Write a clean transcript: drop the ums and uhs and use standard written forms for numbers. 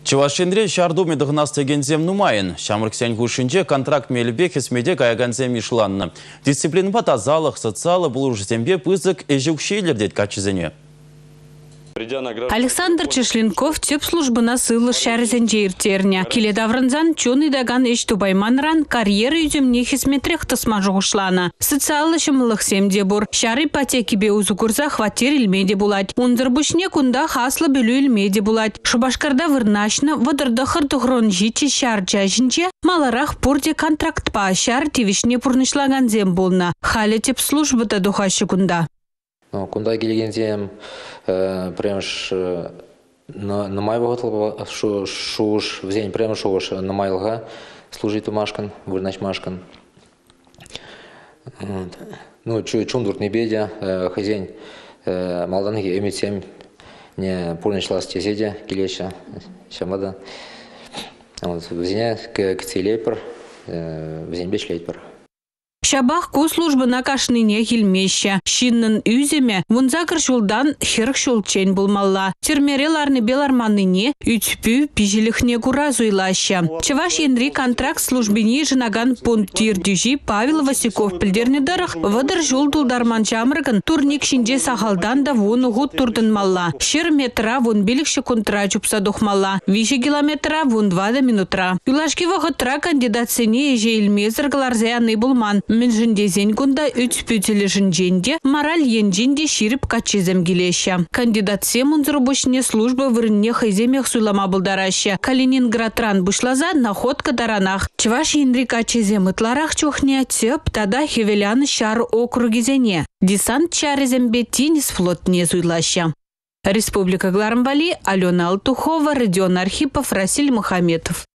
Чувашинре шарду медыгнастыгензем нумайын. Шамрыксен гушинже контракт мелбе хесмеде каягансем ишланны. Дисциплин тазалық, социалы булужзембе пызык эжукшейлер дед качызене. Александр Чешленков теп службына сылы шәрізенже иртерне. Келе даврынзан чуны даган эштубайманран карьера үземне хисметрех тысма жоғышланы. Социалы шымылық семде бұр. Шары ипотеки бе узукурза хватер илмеде булать. Унзырбушне кунда хаслы бөлі илмеде булать. Шубашкарда вырнашны вадырда хырдығырон жичи шар жайжынче маларах пурде контракт па шар тивишне пурнышлаган зем болна. Халі теп службыда духашы кунда. Кунда келгензем прямш на май воготл шуш в день прям шуш на майлга служит машкан вырнач машкан. Ну чундурк не бедя хозяин малданги эмитсем не пурнышла стезедя келеща шамада. Вот в день к целепер в день бешлейпер. Шабах ку службы на кашныне хилмеща. Шиннын үземе вунзакыр шулдан хирк шулчен булмалла. Термереларны беларманныне үтпү пижелихне куразуйлаща. Чаваш енри контракт службини жинаган пунктир дюжи Павел Васиков пилдерне дарах вадар жул тулдарман чамрыгын турник шинже сахалдан да вун угут турдын малла. Шер метра вун биликші кунтра чупса духмалла. Виші километра вун 2 минутра. Юлашки вағытра кандидатсене еже илмезір гларзаяны булман. Менжінде зенгунда үтпүтілі жінженде мораль енженде ширип качезем келеща. Кандидат семунзыру бушне служба вырынне хайземех суйлама булдараща. Калининградран бушлаза находка даранах. Чваш енри качезем ытларах чухне теп тада хевелян шар округизене. Десант чарезембе тинис флотне зуйлаща. Республика Гларамбали, Алена Алтухова, Родион Архипов, Расиль Мухаметов.